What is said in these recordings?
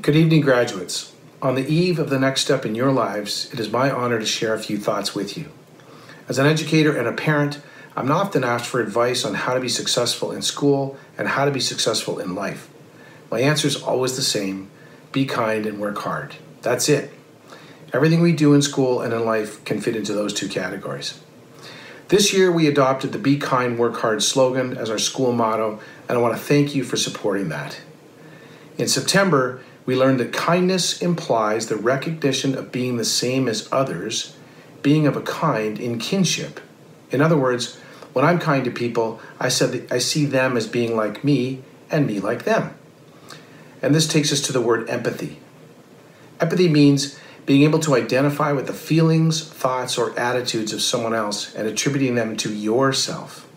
Good evening, graduates. On the eve of the next step in your lives, it is my honor to share a few thoughts with you. As an educator and a parent, I'm often asked for advice on how to be successful in school and how to be successful in life. My answer is always the same: be kind and work hard. That's it. Everything we do in school and in life can fit into those two categories. This year, we adopted the Be Kind, Work Hard slogan as our school motto, and I want to thank you for supporting that. In September, we learned that kindness implies the recognition of being the same as others, being of a kind in kinship. In other words, when I'm kind to people, I see them as being like me and me like them. And this takes us to the word empathy. Empathy means being able to identify with the feelings, thoughts, or attitudes of someone else and attributing them to yourself.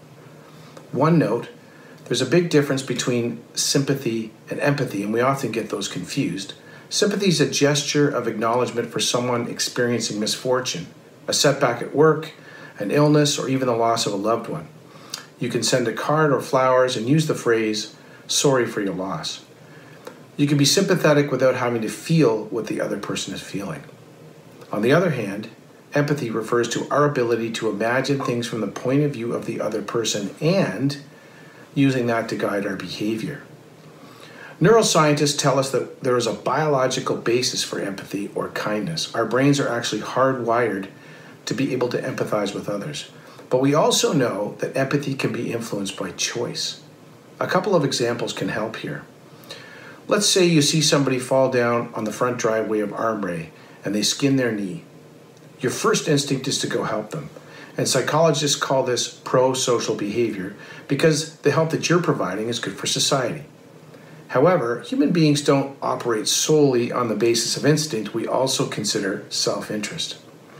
One note: there's a big difference between sympathy and empathy, and we often get those confused. Sympathy is a gesture of acknowledgement for someone experiencing misfortune, a setback at work, an illness, or even the loss of a loved one. You can send a card or flowers and use the phrase, "sorry for your loss." You can be sympathetic without having to feel what the other person is feeling. On the other hand, empathy refers to our ability to imagine things from the point of view of the other person and using that to guide our behavior. Neuroscientists tell us that there is a biological basis for empathy or kindness. Our brains are actually hardwired to be able to empathize with others. But we also know that empathy can be influenced by choice. A couple of examples can help here. Let's say you see somebody fall down on the front driveway of Armbray and they skin their knee. Your first instinct is to go help them. And psychologists call this pro-social behavior because the help that you're providing is good for society. However, human beings don't operate solely on the basis of instinct. We also consider self-interest.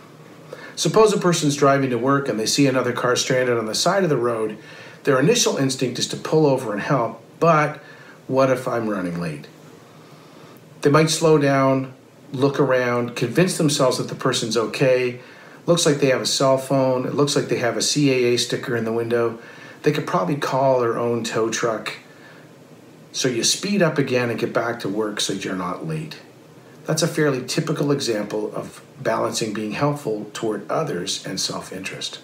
Suppose a person's driving to work and they see another car stranded on the side of the road. Their initial instinct is to pull over and help, but what if I'm running late? They might slow down, look around, convince themselves that the person's okay. Looks like they have a cell phone. It looks like they have a CAA sticker in the window. They could probably call their own tow truck. So you speed up again and get back to work so you're not late. That's a fairly typical example of balancing being helpful toward others and self-interest.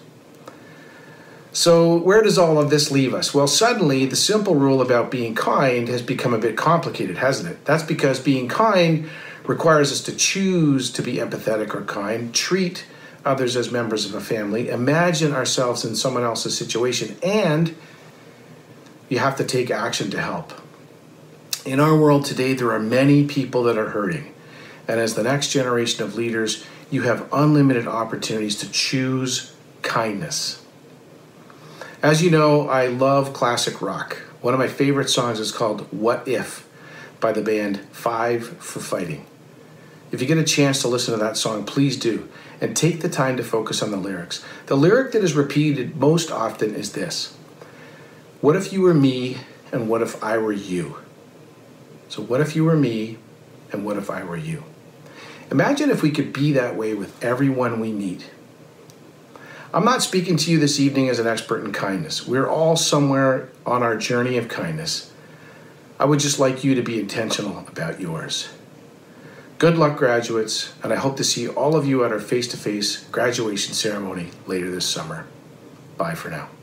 So where does all of this leave us? Well, suddenly the simple rule about being kind has become a bit complicated, hasn't it? That's because being kind requires us to choose to be empathetic or kind, treat others as members of a family, imagine ourselves in someone else's situation, and you have to take action to help. In our world today, there are many people that are hurting. And as the next generation of leaders, you have unlimited opportunities to choose kindness. As you know, I love classic rock. One of my favorite songs is called "What If" by the band Five for Fighting. If you get a chance to listen to that song, please do, and take the time to focus on the lyrics. The lyric that is repeated most often is this: what if you were me and what if I were you? So what if you were me and what if I were you? Imagine if we could be that way with everyone we meet. I'm not speaking to you this evening as an expert in kindness. We're all somewhere on our journey of kindness. I would just like you to be intentional about yours. Good luck, graduates, and I hope to see all of you at our face-to-face graduation ceremony later this summer. Bye for now.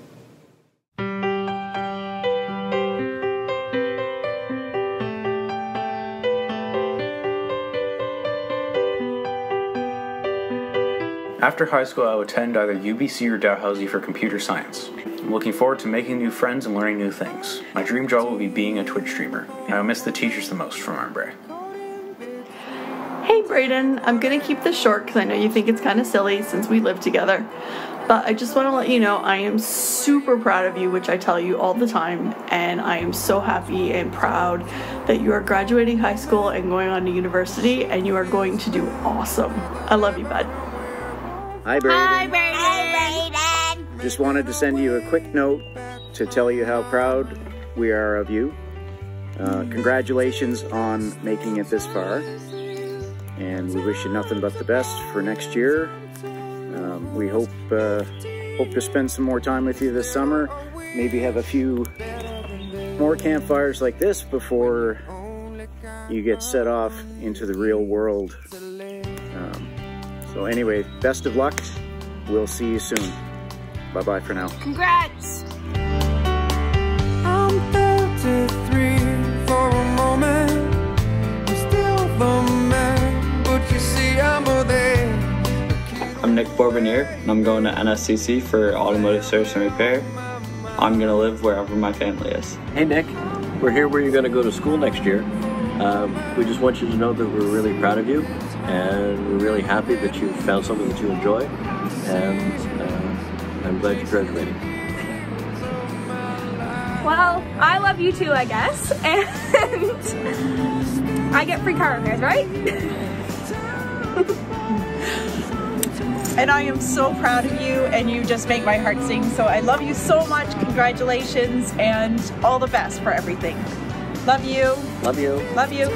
After high school, I will attend either UBC or Dalhousie for computer science. I'm looking forward to making new friends and learning new things. My dream job will be being a Twitch streamer. I will miss the teachers the most from Armbray. Hey Brayden, I'm gonna keep this short because I know you think it's kind of silly since we live together. But I just want to let you know I am super proud of you, which I tell you all the time, and I am so happy and proud that you are graduating high school and going on to university, and you are going to do awesome. I love you, bud. Hi, Brayden. Hi, Brayden. Hi, Brayden. Just wanted to send you a quick note to tell you how proud we are of you. Congratulations on making it this far. And we wish you nothing but the best for next year. We hope to spend some more time with you this summer. Maybe have a few more campfires like this before you get set off into the real world. So anyway, best of luck. We'll see you soon. Bye-bye for now. Congrats! I'm 33 for a moment. I'm still the man, but you see I'm there. I'm Nick Bourbonnier, and I'm going to NSCC for automotive service and repair. I'm going to live wherever my family is. Hey Nick, we're here where you're going to go to school next year. We just want you to know that we're really proud of you, and we're really happy that you found something that you enjoy, and I'm glad you graduated. Well, I love you too, I guess, and I get free car repairs, right? And I am so proud of you, and you just make my heart sing. So I love you so much. Congratulations, and all the best for everything. Love you. Love you. Love you.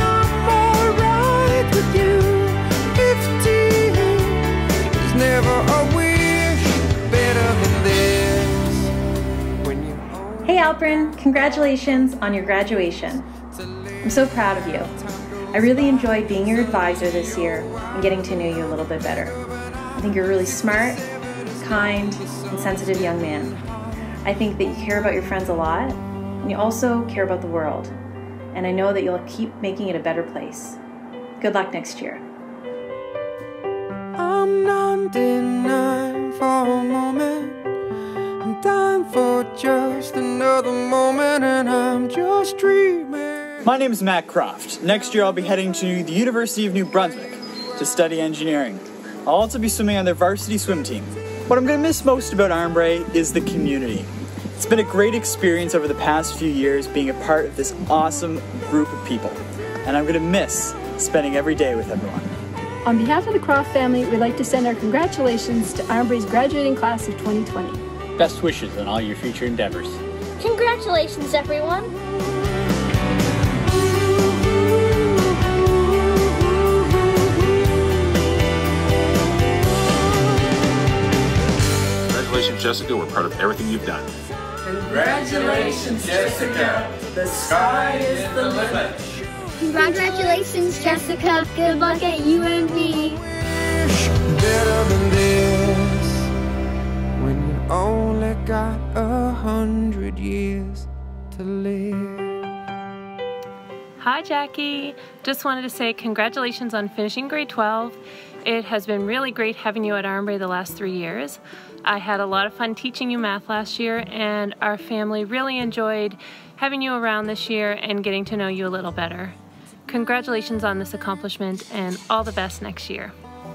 Hey Alprin, congratulations on your graduation. I'm so proud of you. I really enjoyed being your advisor this year and getting to know you a little bit better. I think you're a really smart, kind, and sensitive young man. I think that you care about your friends a lot, and you also care about the world. And I know that you'll keep making it a better place. Good luck next year. I'm 99 for a moment. I'm dying for just another moment, and I'm just dreaming. My name is Matt Croft. Next year I'll be heading to the University of New Brunswick to study engineering. I'll also be swimming on their varsity swim team. What I'm going to miss most about Arm Brae is the community. It's been a great experience over the past few years being a part of this awesome group of people, and I'm going to miss spending every day with everyone. On behalf of the Croft family, we'd like to send our congratulations to Arm Brae's graduating class of 2020. Best wishes on all your future endeavors. Congratulations, everyone! Congratulations, Jessica. We're proud of everything you've done. Congratulations, Jessica. The sky is the limit. Congratulations, Jessica. Good luck at UNB. Better than this, when you only got 100 years to live. Hi Jackie, just wanted to say congratulations on finishing grade 12. It has been really great having you at Arm Brae the last 3 years. I had a lot of fun teaching you math last year, and our family really enjoyed having you around this year and getting to know you a little better. Congratulations on this accomplishment, and all the best next year.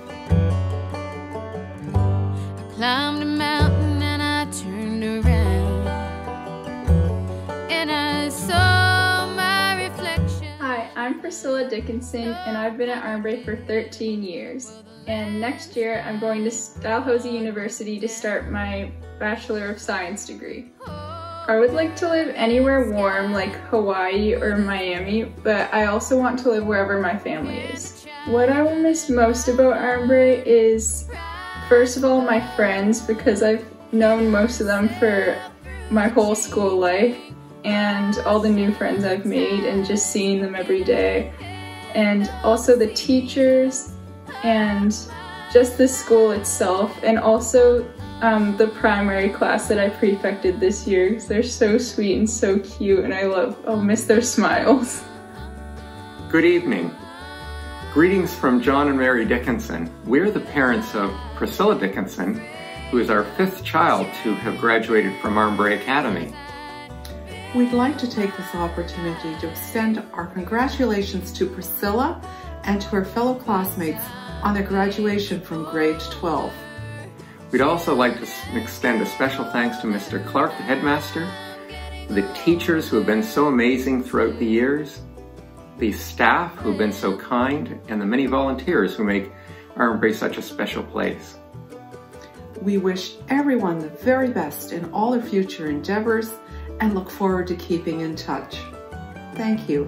I climbed a mountain and I turned around and I saw my reflection. Hi, I'm Priscilla Dickinson, and I've been at Arm Brae for 13 years. And next year I'm going to Dalhousie University to start my Bachelor of Science degree. I would like to live anywhere warm like Hawaii or Miami, but I also want to live wherever my family is. What I will miss most about Arm Brae is, first of all, my friends, because I've known most of them for my whole school life, and all the new friends I've made and just seeing them every day. And also the teachers, and just the school itself, and also the primary class that I prefected this year, because they're so sweet and so cute, and I'll miss their smiles. Good evening. Greetings from John and Mary Dickinson. We're the parents of Priscilla Dickinson, who is our 5th child to have graduated from Arm Brae Academy. We'd like to take this opportunity to extend our congratulations to Priscilla and to her fellow classmates on their graduation from grade 12. We'd also like to extend a special thanks to Mr. Clark, the headmaster, the teachers who have been so amazing throughout the years, the staff who have been so kind, and the many volunteers who make Arm Brae such a special place. We wish everyone the very best in all their future endeavors and look forward to keeping in touch. Thank you.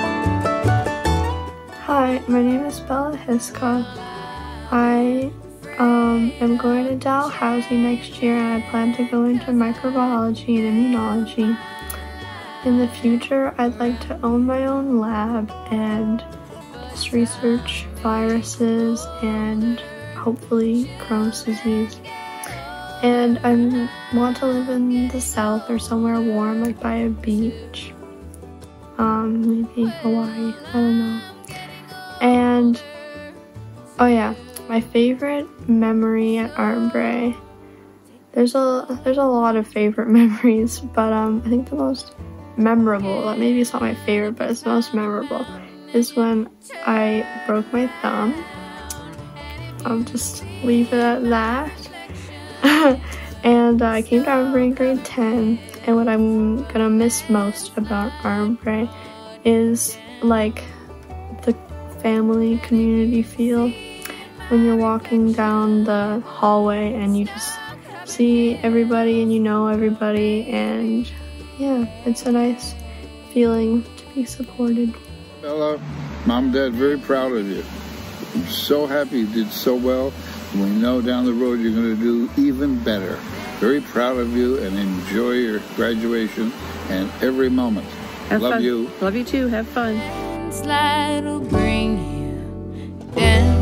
Hi, my name is Bella Hiscock. I I'm going to Dalhousie next year, and I plan to go into microbiology and immunology. In the future, I'd like to own my own lab and just research viruses and hopefully Crohn's disease. And I want to live in the south or somewhere warm, like by a beach. Maybe Hawaii, I don't know. And, oh yeah, my favorite memory at Armbray. There's a lot of favorite memories, but I think the most memorable, maybe it's not my favorite, but it's the most memorable, is when I broke my thumb. I'll just leave it at that. And I came to Armbray in grade 10, and what I'm gonna miss most about Armbray is like the family community feel when you're walking down the hallway and you just see everybody and you know everybody, and yeah, it's a nice feeling to be supported. Bella, Mom and Dad, very proud of you. I'm so happy you did so well. We know down the road you're going to do even better. Very proud of you, and enjoy your graduation and every moment. Love fun. you. Love you too. Have fun. Slide will bring you down.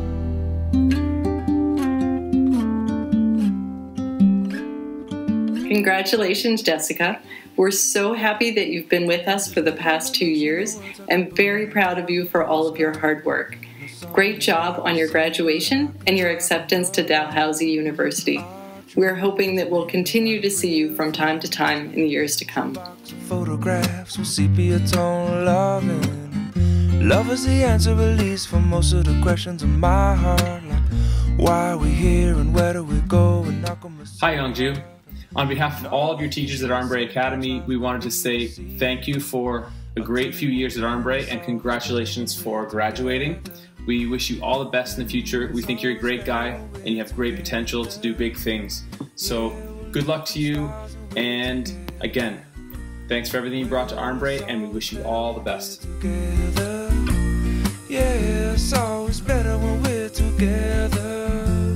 Congratulations, Jessica. We're so happy that you've been with us for the past 2 years and very proud of you for all of your hard work. Great job on your graduation and your acceptance to Dalhousie University. We're hoping that we'll continue to see you from time to time in the years to come. Photographs with sepia tone loving. Love is the answer, at least, for most of the questions in my heart. Like, why are we here and where do we go? And Hi, Youngju. On behalf of all of your teachers at Armbray Academy, we wanted to say thank you for a great few years at Armbray and congratulations for graduating. We wish you all the best in the future. We think you're a great guy and you have great potential to do big things. So good luck to you, and again, thanks for everything you brought to Armbray, and we wish you all the best. together. Yeah, it's always better when we're together.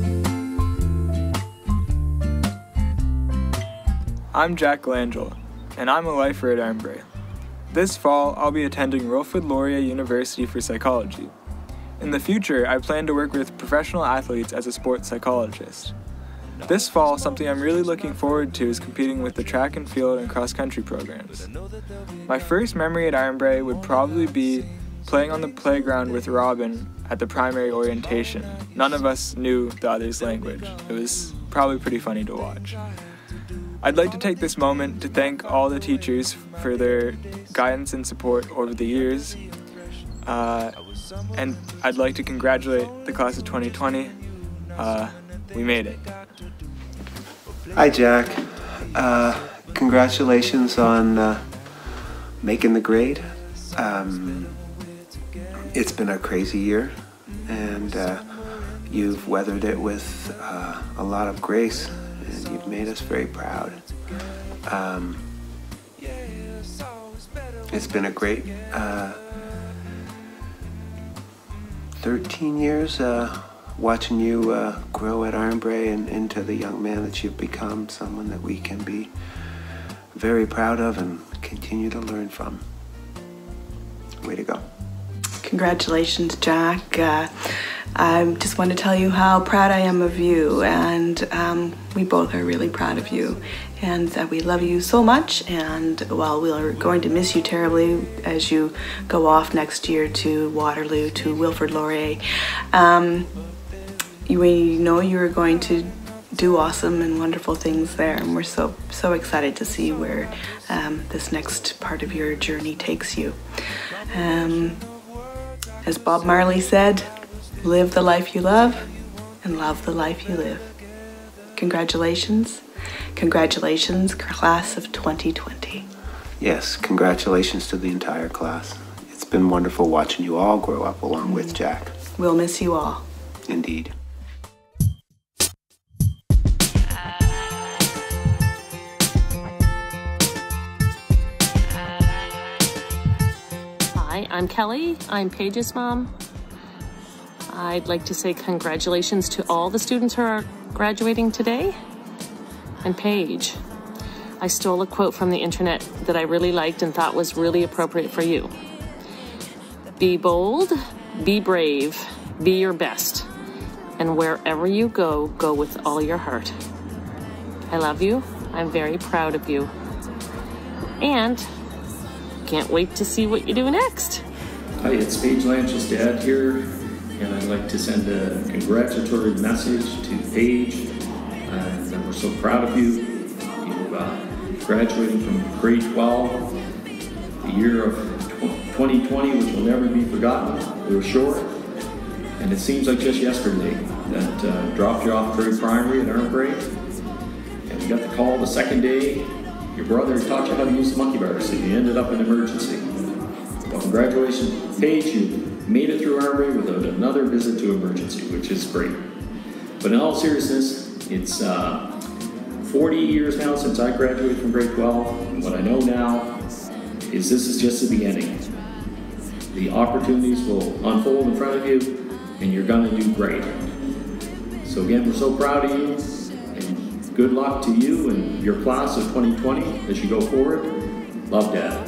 I'm Jack Langell, and I'm a lifer at Armbray. This fall, I'll be attending Wilfrid Laurier University for Psychology. In the future, I plan to work with professional athletes as a sports psychologist. This fall, something I'm really looking forward to is competing with the track and field and cross-country programs. My first memory at Armbray would probably be playing on the playground with Robin at the primary orientation. None of us knew the other's language. It was probably pretty funny to watch. I'd like to take this moment to thank all the teachers for their guidance and support over the years. And I'd like to congratulate the class of 2020. We made it. Hi, Jack. Congratulations on making the grade. It's been a crazy year, and you've weathered it with a lot of grace, and you've made us very proud. It's been a great 13 years watching you grow at Armbray and into the young man that you've become, someone that we can be very proud of and continue to learn from. Way to go. Congratulations, Jack. I just want to tell you how proud I am of you, and we both are really proud of you, and that we love you so much. And while we are going to miss you terribly as you go off next year to Waterloo, to Wilfrid Laurier, we know you're going to do awesome and wonderful things there, and we're so excited to see where this next part of your journey takes you. As Bob Marley said, live the life you love and love the life you live. Congratulations. Congratulations, class of 2020. Yes, congratulations to the entire class. It's been wonderful watching you all grow up along with Jack. We'll miss you all. Indeed. Hi, I'm Kelly. I'm Paige's mom. I'd like to say congratulations to all the students who are graduating today. And Paige, I stole a quote from the internet that I really liked and thought was really appropriate for you. Be bold, be brave, be your best, and wherever you go, go with all your heart. I love you. I'm very proud of you. And can't wait to see what you do next. Hi, it's Paige Lanch's dad here, and I'd like to send a congratulatory message to Paige. That we're so proud of you. You graduating from grade 12, the year of 2020, which will never be forgotten. We were short, and it seems like just yesterday that dropped you off Prairie Primary at Armbray, and you got the call the second day. Your brother taught you how to use the monkey bars, so you ended up in emergency. Well, congratulations, Paige. You made it through Armbray without another visit to emergency, which is great. But in all seriousness, it's 40 years now since I graduated from grade 12. And what I know now is this is just the beginning. The opportunities will unfold in front of you, and you're gonna do great. So again, we're so proud of you, and good luck to you and your class of 2020 as you go forward. Love, Dad.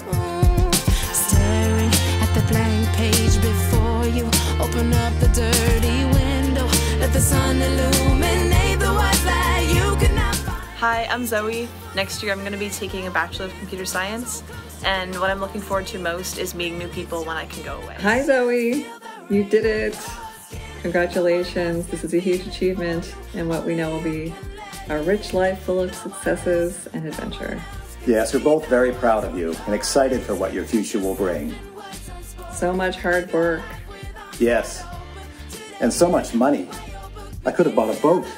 Staring at the blank page before you, open up the dirty window, let the sun illuminate the words that you cannot find. Hi, I'm Zoe. Next year I'm going to be taking a Bachelor of Computer Science, and what I'm looking forward to most is meeting new people when I can go away. Hi Zoe, you did it. Congratulations, this is a huge achievement in what we know will be a rich life full of successes and adventure. Yes, we're both very proud of you and excited for what your future will bring. So much hard work. Yes, and so much money. I could have bought a boat.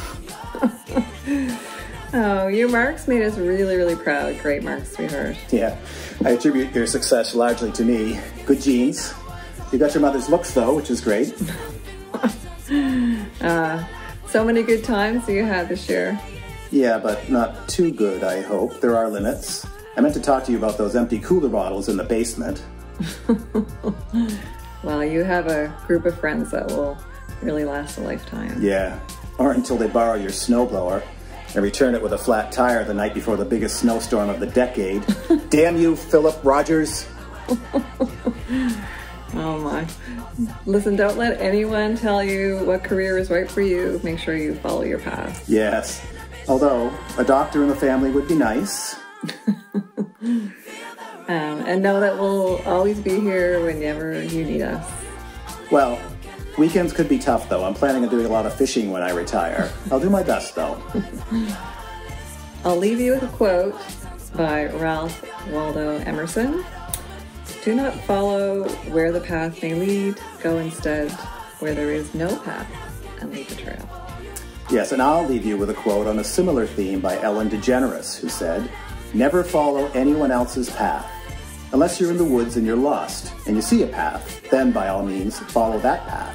Oh, your marks made us really, really proud. Great marks, sweetheart. Yeah, I attribute your success largely to me. Good genes. You got your mother's looks though, which is great. So many good times you had this year. Yeah, but not too good, I hope. There are limits. I meant to talk to you about those empty cooler bottles in the basement. Well, you have a group of friends that will really last a lifetime. Yeah, or until they borrow your snowblower and return it with a flat tire the night before the biggest snowstorm of the decade. Damn you, Philip Rogers. Oh my. Listen, don't let anyone tell you what career is right for you. Make sure you follow your path. Yes, although a doctor in the family would be nice. And know that we'll always be here whenever you need us. Well, weekends could be tough though. I'm planning on doing a lot of fishing when I retire. I'll do my best though. I'll leave you with a quote by Ralph Waldo Emerson. Do not follow where the path may lead. Go instead where there is no path and leave a trail. Yes, and I'll leave you with a quote on a similar theme by Ellen DeGeneres, who said, "Never follow anyone else's path. Unless you're in the woods and you're lost and you see a path, then by all means follow that path."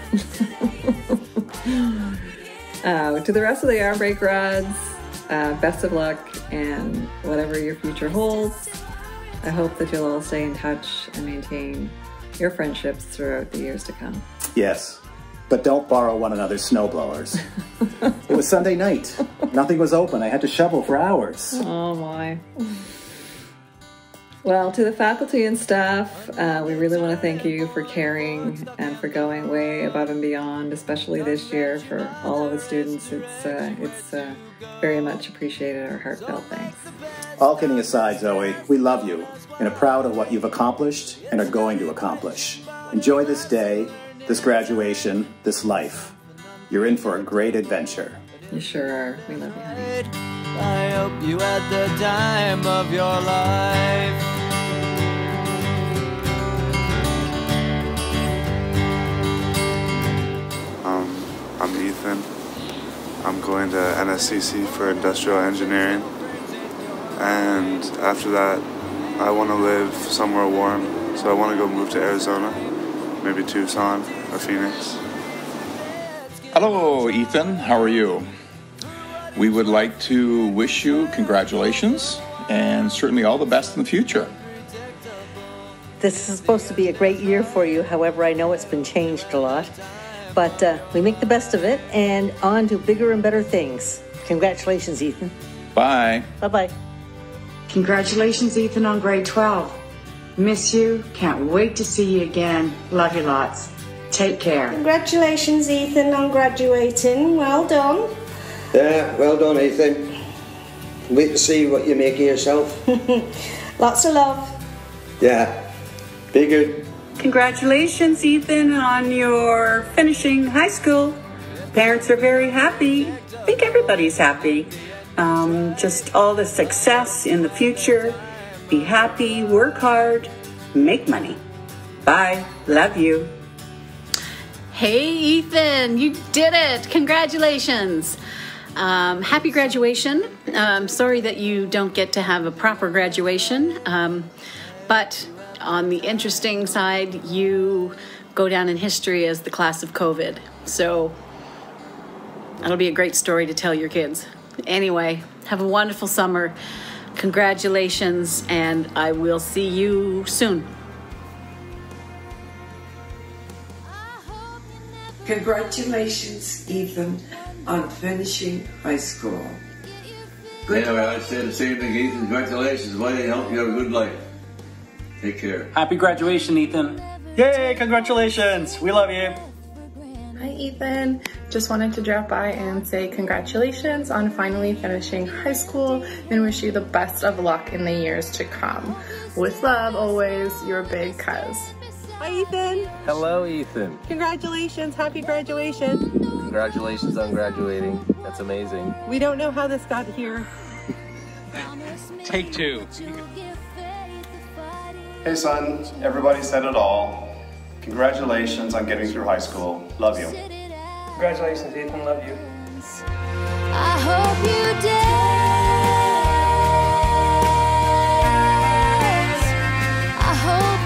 To the rest of the Armbray grads, best of luck and whatever your future holds. I hope that you'll all stay in touch and maintain your friendships throughout the years to come. Yes, but don't borrow one another's snowblowers. It was Sunday night. Nothing was open. I had to shovel for hours. Oh my. Well, to the faculty and staff, we really want to thank you for caring and for going way above and beyond, especially this year for all of the students. It's very much appreciated. Our heartfelt thanks. All kidding aside, Zoe, we love you and are proud of what you've accomplished and are going to accomplish. Enjoy this day, this graduation, this life. You're in for a great adventure. You sure are. We love you, honey. I hope you had the time of your life. I'm Ethan. I'm going to NSCC for industrial engineering, and after that I want to live somewhere warm, so I want to go move to Arizona, maybe Tucson or Phoenix. Hello, Ethan. How are you? We would like to wish you congratulations and certainly all the best in the future. This is supposed to be a great year for you, however, I know it's been changed a lot. but we make the best of it and on to bigger and better things. Congratulations, Ethan. Bye. Bye-bye. Congratulations, Ethan, on grade 12. Miss you. Can't wait to see you again. Love you lots. Take care. Congratulations, Ethan, on graduating. Well done. Yeah, well done, Ethan. Wait to see what you make of yourself. Lots of love. Yeah. Be good. Congratulations, Ethan, on your finishing high school. Parents are very happy. I think everybody's happy. Just all the success in the future. Be happy, work hard, make money. Bye. Love you. Hey, Ethan, you did it. Congratulations. Happy graduation. Sorry that you don't get to have a proper graduation. But on the interesting side, you go down in history as the class of COVID. So that'll be a great story to tell your kids. Anyway, have a wonderful summer. Congratulations, and I will see you soon. Congratulations, Ethan, on finishing high school. Good. Anyway, I say the same thing, Ethan. Congratulations, buddy. I hope you have a good life. Take care. Happy graduation, Ethan. Yay, congratulations. We love you. Hi, Ethan. Just wanted to drop by and say congratulations on finally finishing high school and wish you the best of luck in the years to come. With love, always, your big cuz. Hi, Ethan. Hello, Ethan. Congratulations. Happy graduation. Congratulations on graduating. That's amazing. We don't know how this got here. Take two. Hey, son. Everybody said it all. Congratulations on getting through high school. Love you. Congratulations, Ethan. Love you. I hope you dance. I hope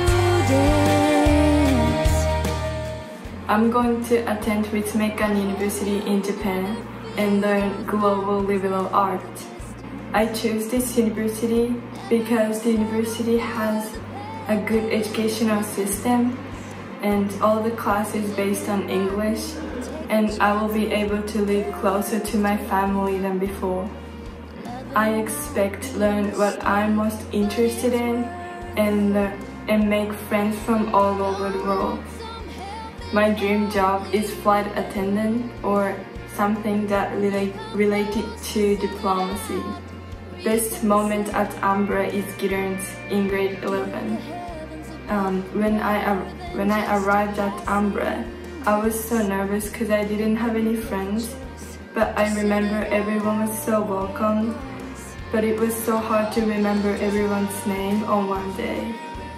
you dance. I'm going to attend Ritsumeikan University in Japan and learn global liberal art. I chose this university because the university has a good educational system and all the classes based on English, and I will be able to live closer to my family than before. I expect to learn what I'm most interested in and make friends from all over the world. My dream job is flight attendant or something that related to diplomacy. Best moment at Umbra is Gidern's in grade 11. When I arrived at Umbra, I was so nervous because I didn't have any friends, but I remember everyone was so welcome, but it was so hard to remember everyone's name on one day.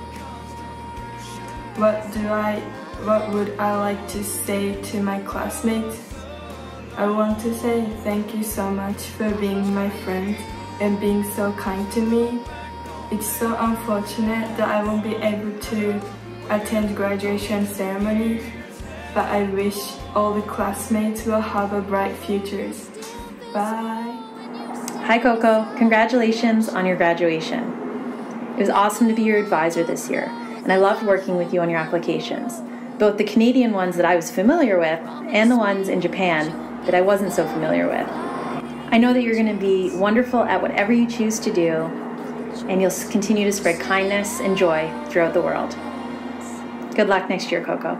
What would I like to say to my classmates? I want to say thank you so much for being my friend and being so kind to me. It's so unfortunate that I won't be able to attend graduation ceremony, but I wish all the classmates will have a bright futures. Bye. Hi Coco, congratulations on your graduation. It was awesome to be your advisor this year, and I loved working with you on your applications, both the Canadian ones that I was familiar with and the ones in Japan that I wasn't so familiar with. I know that you're going to be wonderful at whatever you choose to do, and you'll continue to spread kindness and joy throughout the world. Good luck next year, Coco.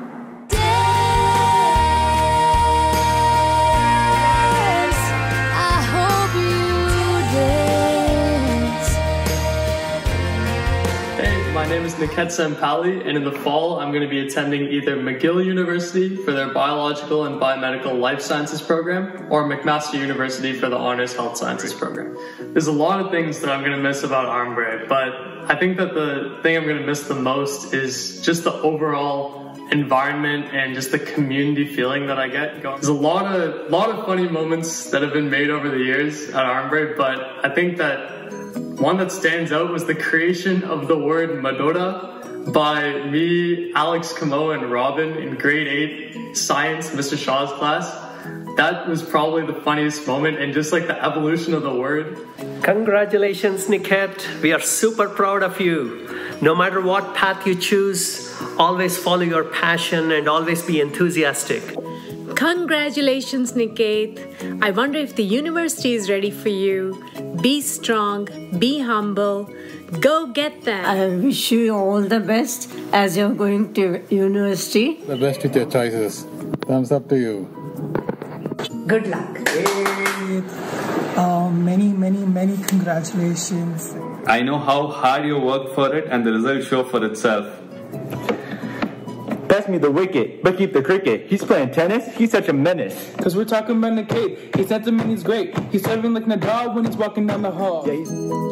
My name is Niketsa Mpali, and in the fall I'm going to be attending either McGill University for their Biological and Biomedical Life Sciences program or McMaster University for the Honors Health Sciences program. There's a lot of things that I'm going to miss about Armbre, but I think that the thing I'm going to miss the most is just the overall environment and just the community feeling that I get going. There's a lot of funny moments that have been made over the years at Armbre, but I think that one that stands out was the creation of the word Madora by me, Alex Camo, and Robin in grade 8 science, Mr. Shaw's class. That was probably the funniest moment, and just like the evolution of the word. Congratulations, Niket. We are super proud of you. No matter what path you choose, always follow your passion and always be enthusiastic. Congratulations, Niket. I wonder if the university is ready for you. Be strong, be humble, go get them. I wish you all the best as you're going to university. The best with your choices. Thumbs up to you. Good luck. Many congratulations. I know how hard you work for it, and the results show for itself. Pass me the wicket, but keep the cricket. He's playing tennis, he's such a menace. Cause we're talking about Niket. His sentiment is great. He's serving like Nadal when he's walking down the hall. Hey,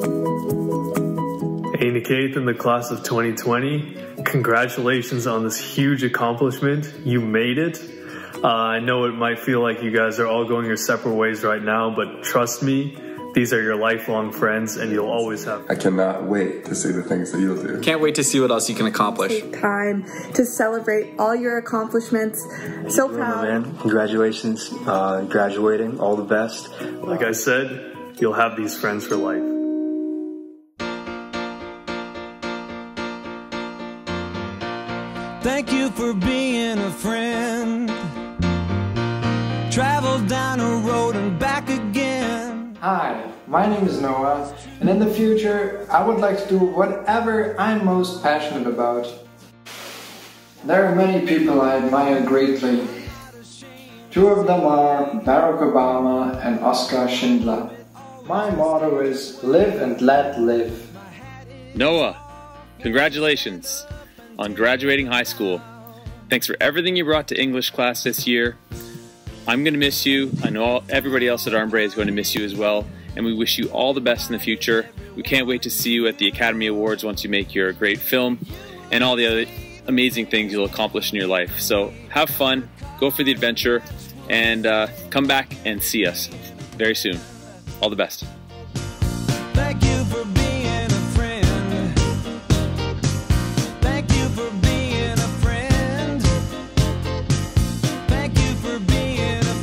Niket, in the class of 2020, congratulations on this huge accomplishment. You made it. I know it might feel like you guys are all going your separate ways right now, but trust me, these are your lifelong friends and you'll always have. I cannot wait to see the things that you'll do. Can't wait to see what else you can accomplish. Take time to celebrate all your accomplishments. So proud. Man, congratulations, graduating, all the best. Like I said, you'll have these friends for life. Thank you for being a friend. Travel down a road and back again. Hi, my name is Noah, and in the future I would like to do whatever I'm most passionate about. There are many people I admire greatly. Two of them are Barack Obama and Oskar Schindler. My motto is live and let live. Noah, congratulations on graduating high school. Thanks for everything you brought to English class this year. I'm going to miss you. I know everybody else at Armbray is going to miss you as well, and we wish you all the best in the future. We can't wait to see you at the Academy Awards once you make your great film and all the other amazing things you'll accomplish in your life. So have fun, go for the adventure, and come back and see us very soon. All the best. Thank you for being a friend. Thank you for being a friend. Thank you for being a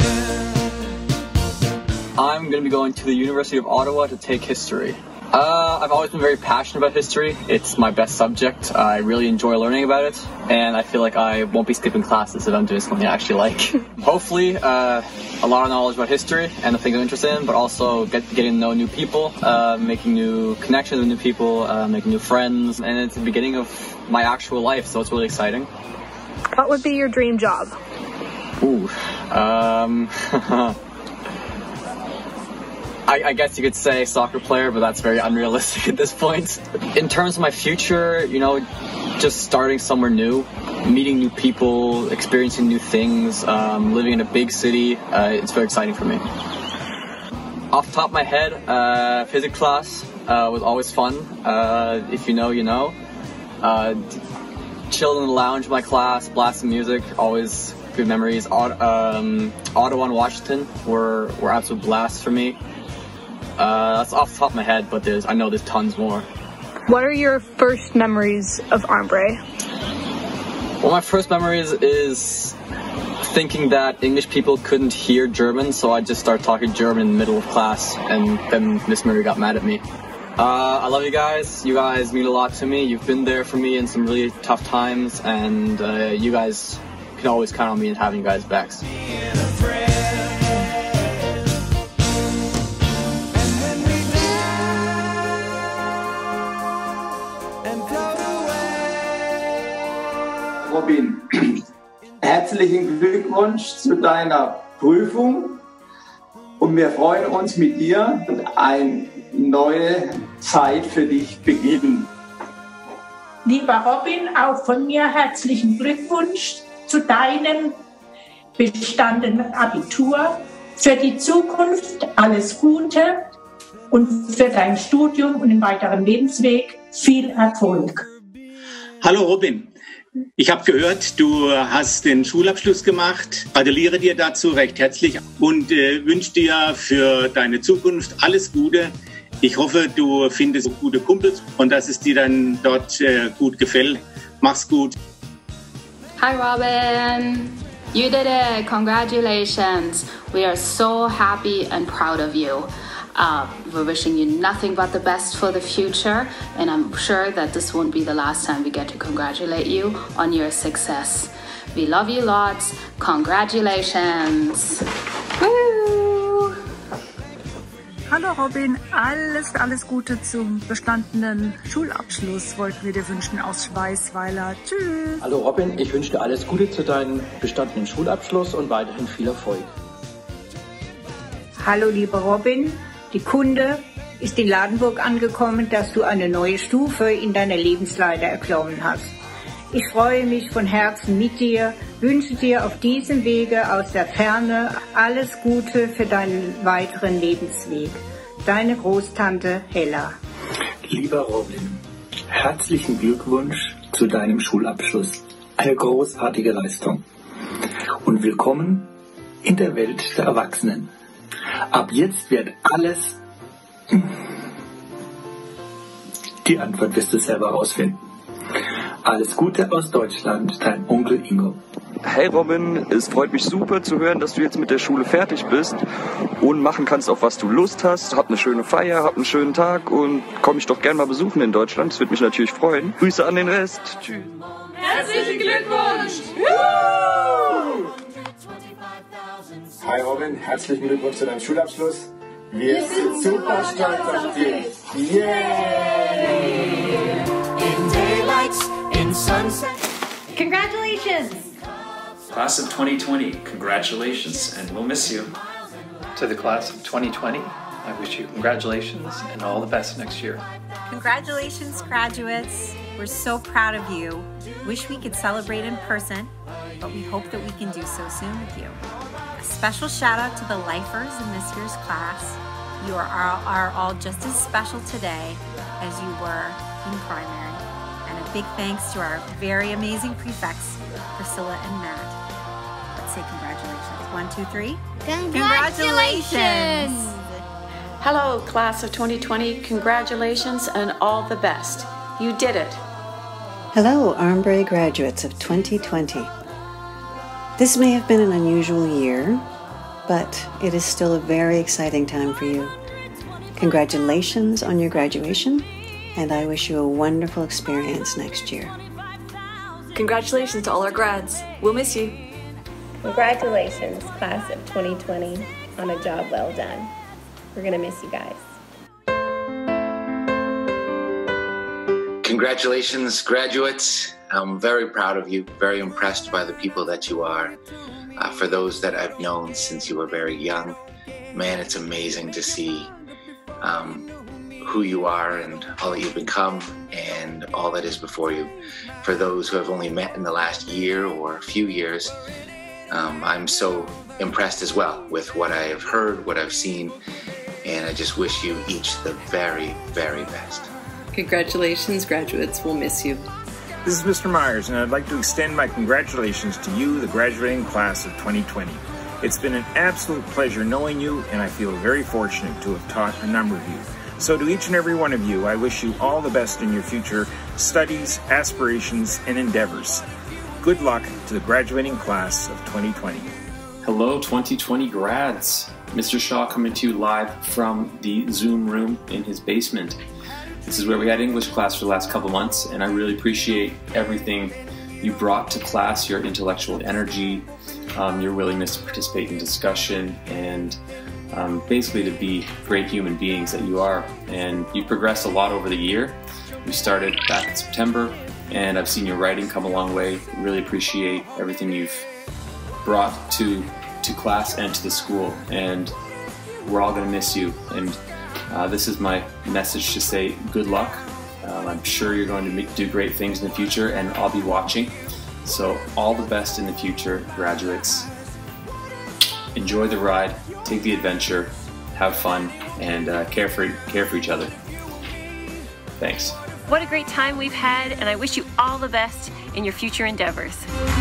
friend. I'm going to be going to the University of Ottawa to take history. I've always been very passionate about history. It's my best subject. I really enjoy learning about it, and I feel like I won't be skipping classes if I'm doing something I actually like. Hopefully, a lot of knowledge about history and the things I'm interested in, but also getting to know new people, making new connections with new people, making new friends, and it's the beginning of my actual life, so it's really exciting. What would be your dream job? Ooh, I guess you could say soccer player, but that's very unrealistic at this point. In terms of my future, you know, just starting somewhere new, meeting new people, experiencing new things, living in a big city, it's very exciting for me. Off the top of my head, physics class was always fun. If you know, you know. Chilling in the lounge of my class, blasting music, always good memories. Ottawa and Washington were absolute blasts for me. That's off the top of my head, but I know there's tons more. What are your first memories of Armbray? Well, my first memories is thinking that English people couldn't hear German, so I just started talking German in the middle of class, and then Miss Murray got mad at me. I love you guys. You guys mean a lot to me. You've been there for me in some really tough times, and you guys can always count on me and having you guys' backs. Robin, herzlichen Glückwunsch zu deiner Prüfung und wir freuen uns mit dir, eine neue Zeit für dich beginnen. Lieber Robin, auch von mir herzlichen Glückwunsch zu deinem bestandenen Abitur. Für die Zukunft alles Gute und für dein Studium und den weiteren Lebensweg viel Erfolg. Hallo Robin. Ich habe gehört, du hast den Schulabschluss gemacht. Gratuliere dir dazu recht herzlich und wünsche dir für deine Zukunft alles Gute. Ich hoffe, du findest gute Kumpels und dass es dir dann dort gut gefällt. Mach's gut. Hi Robin. You did it! Congratulations! We are so happy and proud of you. We're wishing you nothing but the best for the future, and I'm sure that this won't be the last time we get to congratulate you on your success. We love you lots. Congratulations! Woo! Hallo Robin, alles Gute zum bestandenen Schulabschluss wollten wir dir wünschen aus Schweißweiler. Tschüss! Hallo Robin, ich wünsche dir alles Gute zu deinem bestandenen Schulabschluss und weiterhin viel Erfolg. Hallo lieber Robin, die Kunde ist in Ladenburg angekommen, dass du eine neue Stufe in deiner Lebensleiter erklommen hast. Ich freue mich von Herzen mit dir, wünsche dir auf diesem Wege aus der Ferne alles Gute für deinen weiteren Lebensweg. Deine Großtante Hella. Lieber Robin, herzlichen Glückwunsch zu deinem Schulabschluss. Eine großartige Leistung. Und willkommen in der Welt der Erwachsenen. Ab jetzt wird alles... Die Antwort wirst du selber rausfinden. Alles Gute aus Deutschland, dein Onkel Ingo. Hey Robin, es freut mich super zu hören, dass du jetzt mit der Schule fertig bist und machen kannst, auf was du Lust hast. Hab eine schöne Feier, hab einen schönen Tag und komm mich doch gerne mal besuchen in Deutschland. Das würde mich natürlich freuen. Grüße an den Rest. Tschüss. Herzlichen Glückwunsch! Hi Robin, herzlichen Glückwunsch zu deinem Schulabschluss. Wir sind super stolz auf dich. Yay! In daylights, in sunset. Congratulations! Class of 2020, congratulations, and we'll miss you. To the class of 2020, I wish you congratulations and all the best next year. Congratulations, graduates. We're so proud of you. Wish we could celebrate in person, but we hope that we can do so soon with you. A special shout out to the lifers in this year's class. You are all just as special today as you were in primary. And a big thanks to our very amazing prefects, Priscilla and Matt. Let's say congratulations. 1, 2, 3. Congratulations! Hello, class of 2020. Congratulations and all the best. You did it. Hello, Armbray graduates of 2020. This may have been an unusual year, but it is still a very exciting time for you. Congratulations on your graduation, and I wish you a wonderful experience next year. Congratulations to all our grads. We'll miss you. Congratulations, class of 2020, on a job well done. We're going to miss you guys. Congratulations, graduates. I'm very proud of you, very impressed by the people that you are. For those that I've known since you were very young, man, it's amazing to see who you are and all that you've become and all that is before you. For those who have only met in the last year or a few years, I'm so impressed as well with what I have heard, what I've seen, and I just wish you each the very, very best. Congratulations, graduates. We'll miss you. This is Mr. Myers, and I'd like to extend my congratulations to you, the graduating class of 2020. It's been an absolute pleasure knowing you, and I feel very fortunate to have taught a number of you. So to each and every one of you, I wish you all the best in your future studies, aspirations, and endeavors. Good luck to the graduating class of 2020. Hello, 2020 grads. Mr. Shaw coming to you live from the Zoom room in his basement. This is where we had English class for the last couple months, and I really appreciate everything you brought to class, your intellectual energy, your willingness to participate in discussion, and basically to be great human beings that you are. And you progressed a lot over the year. We started back in September, and I've seen your writing come a long way. Really appreciate everything you've brought to class and to the school, and we're all going to miss you. And this is my message to say good luck. I'm sure you're going to do great things in the future, and I'll be watching. So all the best in the future, graduates. Enjoy the ride, take the adventure, have fun, and care for each other. Thanks. What a great time we've had, and I wish you all the best in your future endeavors.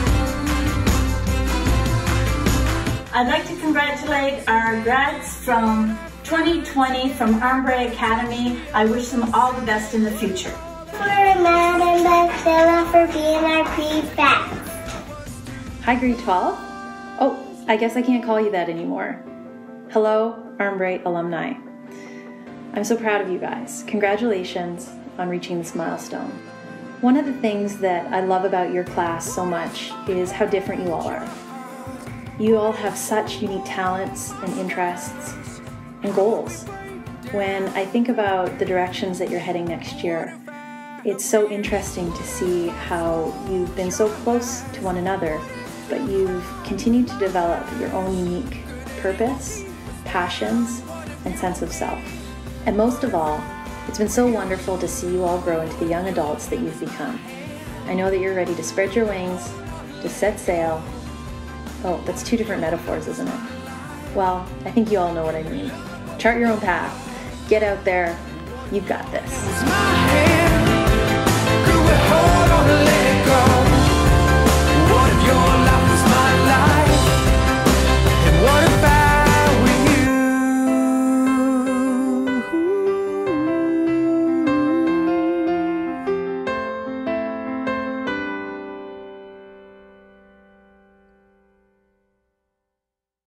I'd like to congratulate our grads from 2020 from Armbray Academy. I wish them all the best in the future. For Matt and Priscilla for being our prefects. Hi, grade 12. Oh, I guess I can't call you that anymore. Hello, Armbright alumni. I'm so proud of you guys. Congratulations on reaching this milestone. One of the things that I love about your class so much is how different you all are. You all have such unique talents and interests and goals. When I think about the directions that you're heading next year, it's so interesting to see how you've been so close to one another, but you've continued to develop your own unique purpose, passions, and sense of self. And most of all, it's been so wonderful to see you all grow into the young adults that you've become. I know that you're ready to spread your wings, to set sail. Oh, that's two different metaphors, isn't it? Well, I think you all know what I mean. Chart your own path. Get out there. You've got this.